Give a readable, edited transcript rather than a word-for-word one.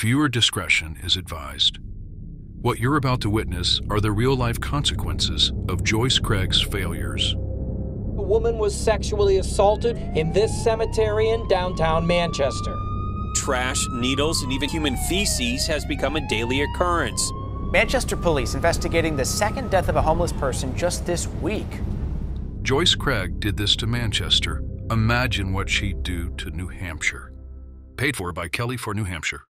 Viewer discretion is advised. What you're about to witness are the real-life consequences of Joyce Craig's failures. A woman was sexually assaulted in this cemetery in downtown Manchester. Trash, needles, and even human feces has become a daily occurrence. Manchester police investigating the second death of a homeless person just this week. Joyce Craig did this to Manchester. Imagine what she'd do to New Hampshire. Paid for by Kelly for New Hampshire.